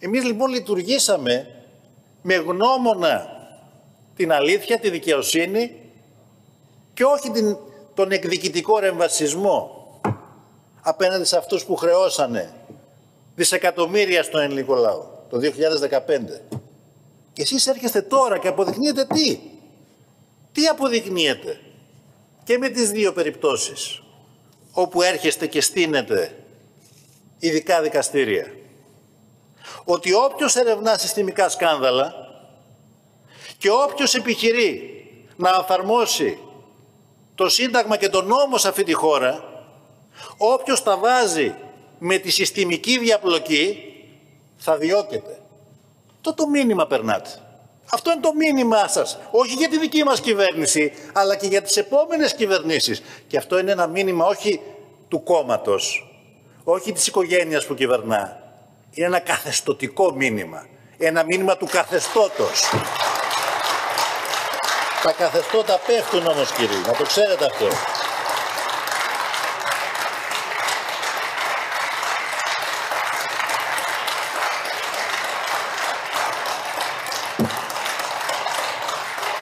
Εμείς λοιπόν λειτουργήσαμε με γνώμονα την αλήθεια, τη δικαιοσύνη και όχι τον εκδικητικό ρεμβασισμό απέναντι σε αυτούς που χρεώσανε δισεκατομμύρια στον ελληνικό λαό το 2015. Και εσείς έρχεστε τώρα και αποδεικνύετε τι. Τι αποδεικνύετε. Και με τις δύο περιπτώσεις όπου έρχεστε και στείνετε ειδικά δικαστήρια. Ότι όποιος ερευνά συστημικά σκάνδαλα και όποιος επιχειρεί να αφαρμόσει το Σύνταγμα και τον νόμο σε αυτή τη χώρα, όποιος τα βάζει με τη συστημική διαπλοκή, θα διώκεται. Το μήνυμα περνάτε. Αυτό είναι το μήνυμά σας. Όχι για τη δική μας κυβέρνηση, αλλά και για τις επόμενες κυβερνήσεις. Και αυτό είναι ένα μήνυμα όχι του κόμματος, όχι της οικογένειας που κυβερνά. Είναι ένα καθεστωτικό μήνυμα. Ένα μήνυμα του καθεστώτος. Τα καθεστώτα πέφτουν όμως, κύριοι. Να το ξέρετε αυτό.